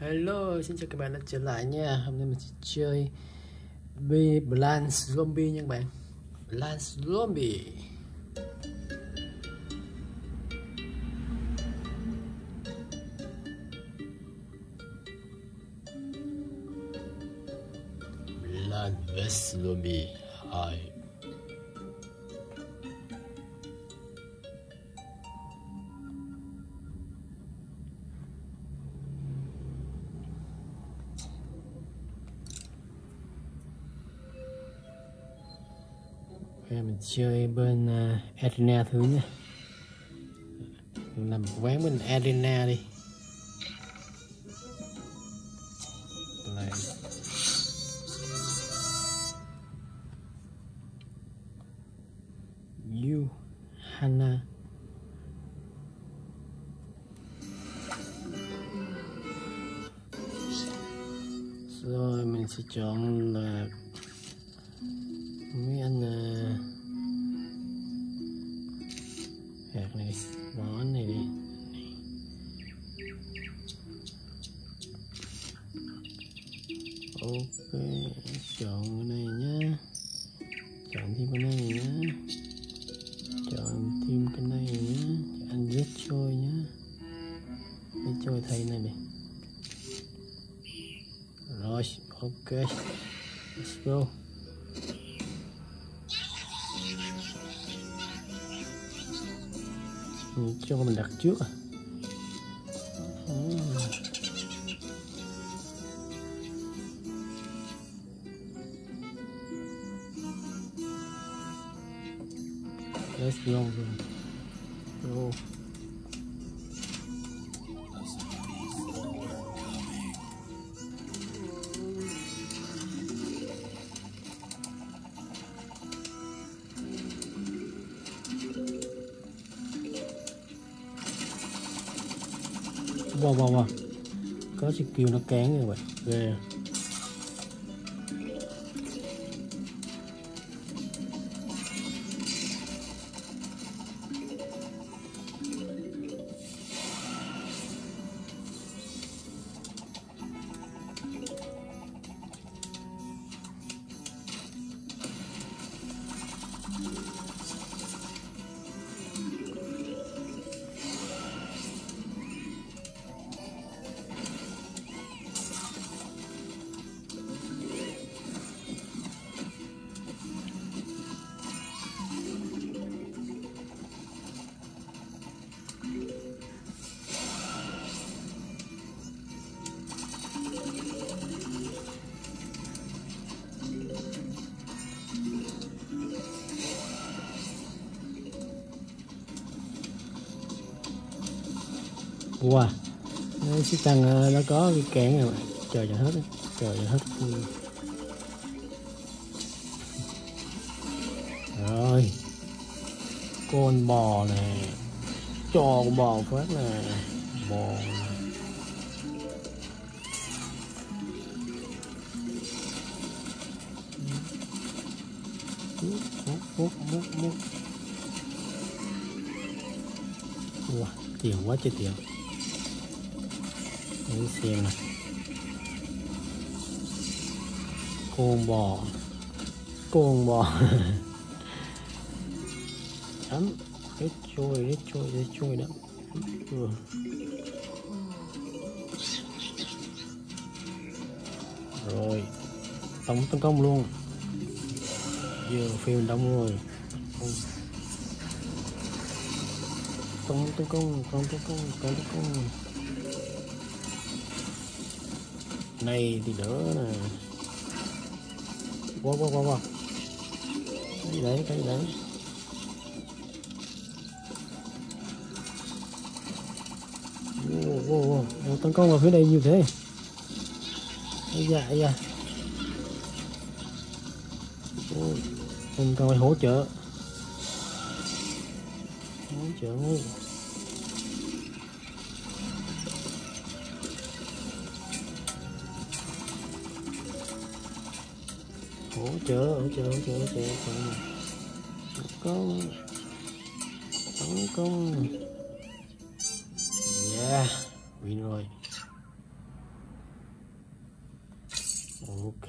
Hello, xin chào các bạn đã trở lại nha. Hôm nay mình sẽ chơi Plants Zombie nha các bạn. Plants Zombie. Plants vs Zombie. Hi. Mình chơi bên Arena thứ nha. Làm quán bên Arena đi. Lại You Hana. Rồi mình sẽ chọn là mấy anh hạt này, bỏ này đi. Ok, chọn cái này nhé, chọn thêm cái này nhé, chọn thêm cái này nhé, anh rất trôi nhé, rất trôi thay này đi. Rồi, ok, let's go. Cho mình đặt trước à. Let's go. Go. Wow. Có skill nó cán rồi bạn. Ghê. Wow, cái tăng nó có cái kẽn rồi, trời cho hết, trời cho hết. Rồi, con bò nè, cho con bò phát nè, bò. Múc. Wow, tiền quá trời tiền. Để xem này, con bò chấm hết trôi đó. Rồi tấn công luôn, giờ phim đông rồi. Tấn công này thì đỡ nè. Wow. Cái gì đấy. Wow. Tấn công vào phía đây như thế. Ây da. Mình cần phải hỗ trợ ngay. Hỗ trợ. Tấn công. Yeah, win rồi. Ok.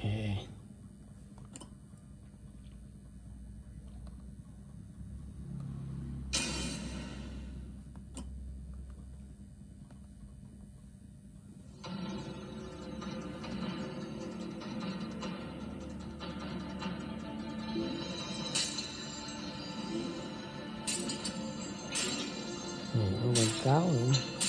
Này có quảng cáo nữa.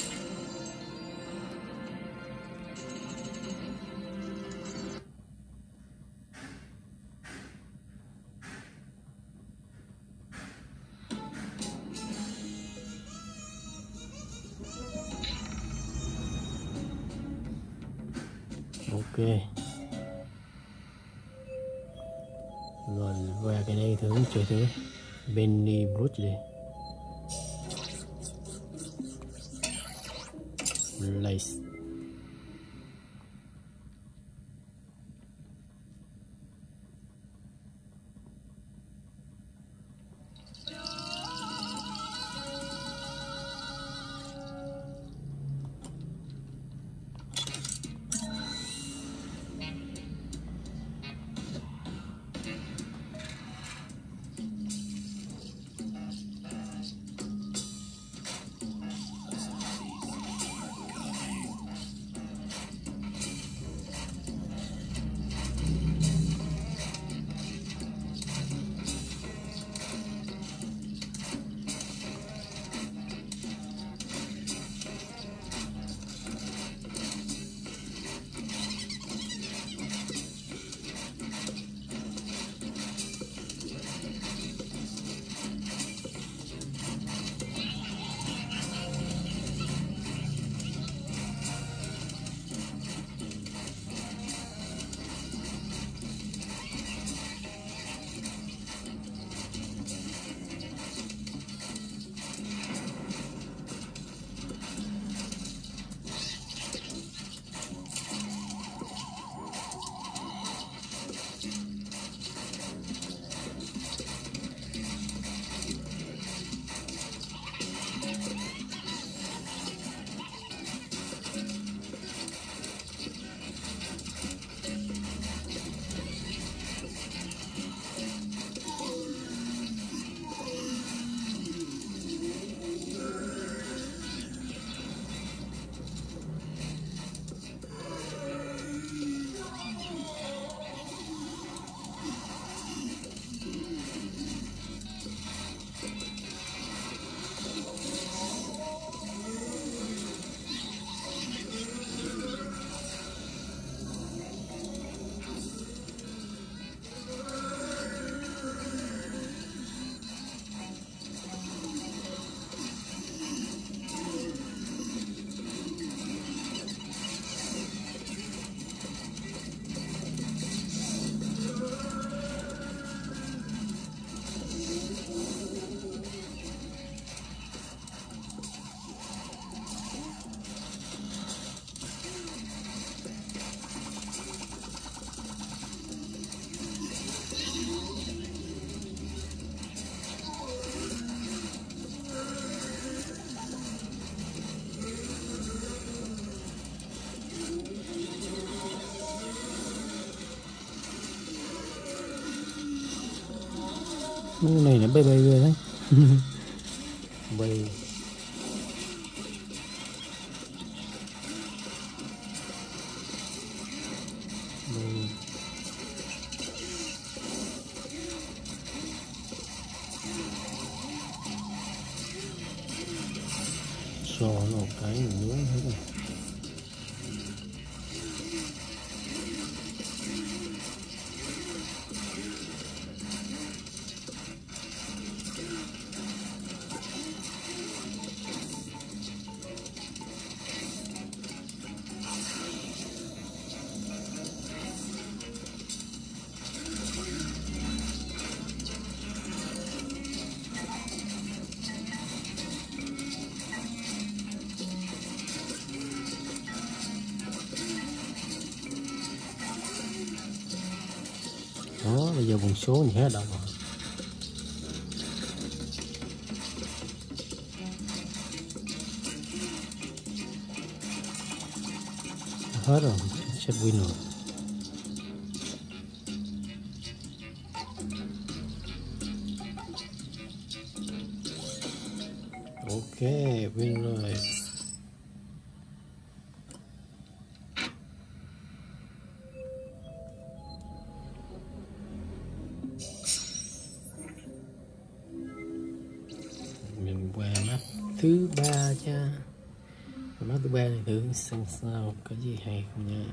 Ok. Rồi qua cái này thử chơi thử Benny Brute đi. Lace. Cái này nó bay bay rồi đấy. Bay. Bay. Sò nó một cái mình nướng hết rồi. Đó, bây giờ vùng số thì hết đâu rồi. Hết rồi, set win rồi. Ok, win rồi. Mình qua map thứ 3 cha. Map thứ 3 này thử xem sao có gì hay không nha.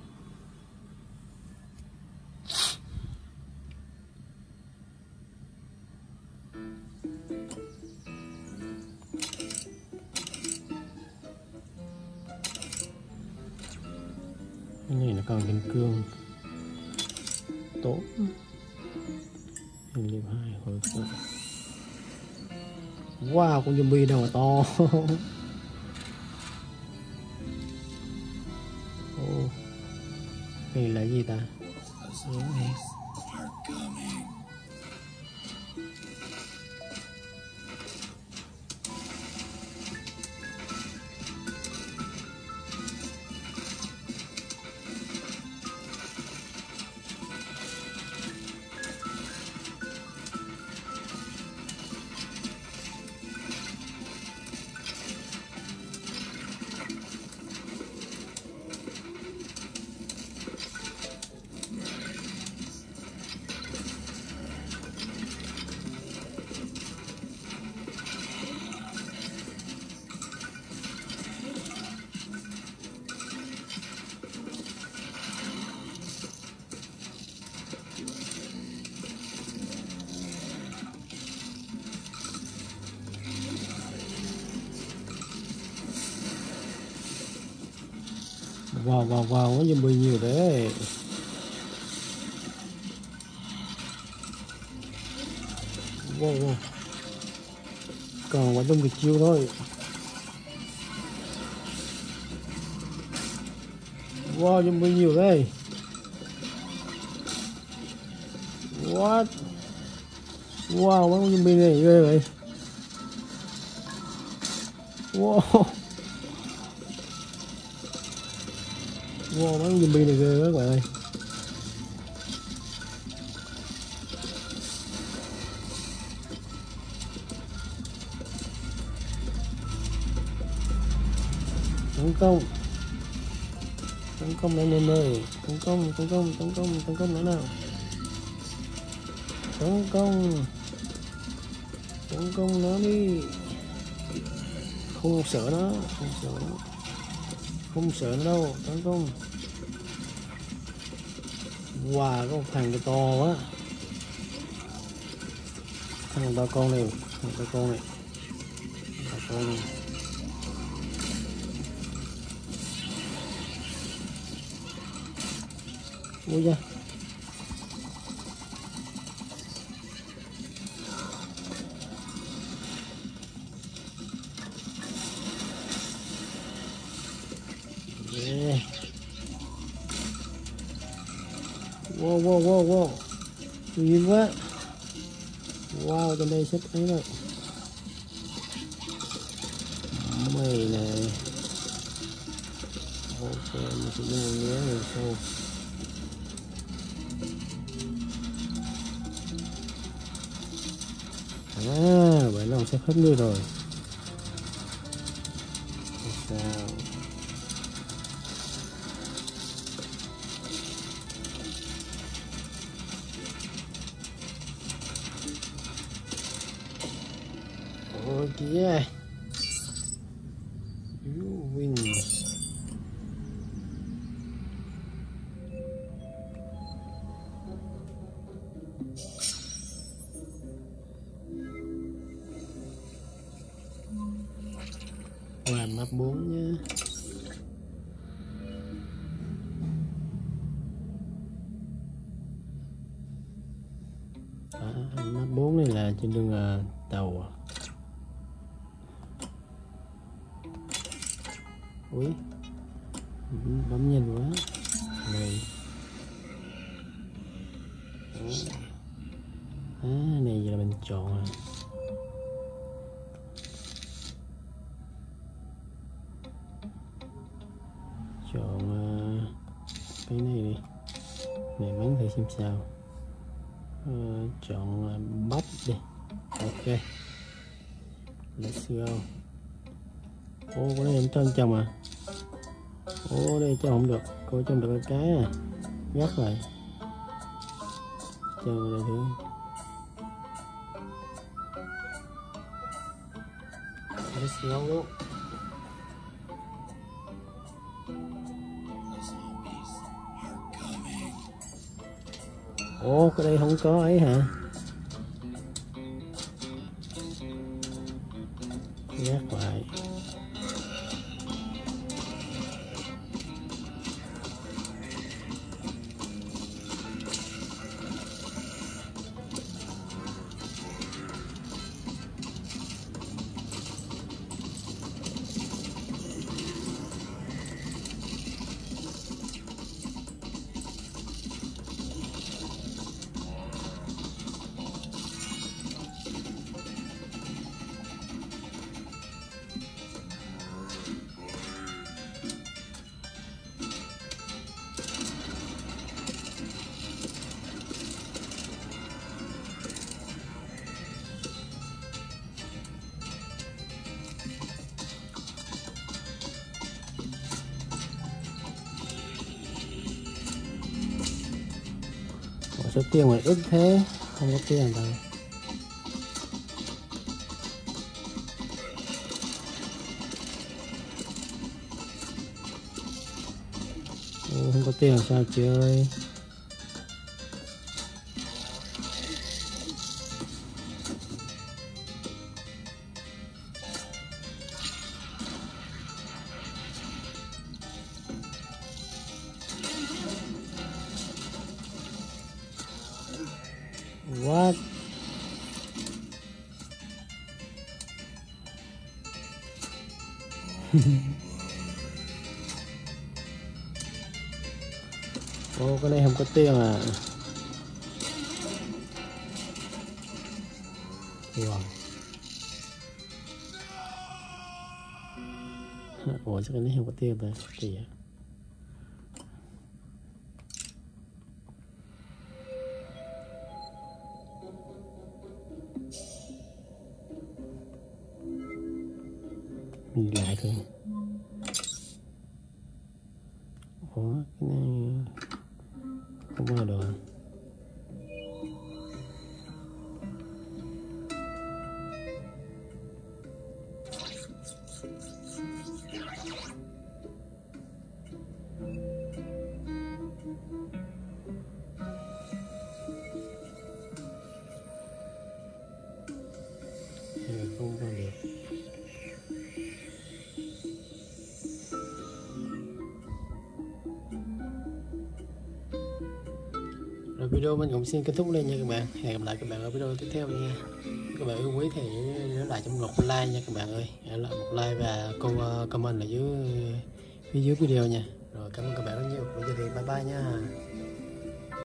Cái này nó còn kim cương tốt. Hình điểm 2 hồi phục. Wow, con zombie đâu mà to. Ô, này là gì ta? Wow, có zombie nhiều thế. Wow. Còn quả zombie chiêu thôi. Wow, zombie nhiều đây. What? Wow, mấy con zombie này ghê vậy. Wow. Wow, mấy con zombie này ghê quá các bạn ơi. Tấn công anh em ơi, tấn công nữa nào. Tấn công nó đi. Không sợ nó đâu, tấn công. Wow, có một thằng cái to quá. Thằng to con này. Ui da. Yeah. Wow. Nhiều quá. Wow, bên đây xếp ấy rồi. Mày này. Ok, mình sẽ dùng một nhé rồi sau. Vậy là sắp hết người rồi. Sao? Oh yeah. You win. Qua map 4 nhé. Map 4 này là trên đường tàu. Ui, bấm nhanh quá này. Này giờ là mình chọn rồi. Chọn cái này đi. Này bắn thử xem sao. Chọn bắp đi. Ok, let's go. Ô cái này em cho anh chồng à. Ô đây cho không được, cô trông được cái à, gắt lại chờ đây thử. Let's go luôn. Ồ cái đây không có ấy hả, gác lại. Số tiền mà ít thế, không có tiền đâu. Ô, không có tiền sao chơi. What? Ô cái này không có tiền à. Wow. Ủa sao cái này không có tiền ta? Kỳ vậy? Nhìn lại thôi. Ủa cái này không vào được. Không vào được. Rồi video mình cũng xin kết thúc lên nha các bạn. Hẹn gặp lại các bạn ở video tiếp theo nha. Các bạn yêu quý thì nhớ lại cho một like nha các bạn ơi. Nhớ lại một like và comment ở dưới phía dưới video nha. Rồi cảm ơn các bạn rất nhiều. Bây giờ thì bye bye nha.